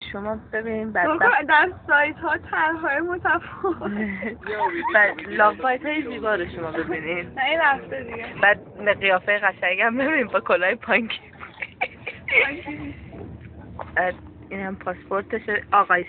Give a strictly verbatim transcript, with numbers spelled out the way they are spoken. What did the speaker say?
شما ببینید بعد در سایت ها طرح‌های متفاوت بعد لاوایت های زیبا رو شما ببینید. نه این رفته دیگه. بعد قیافه قشنگم ببینید با کلاه پانکی. این هم پاسپورتشه آقای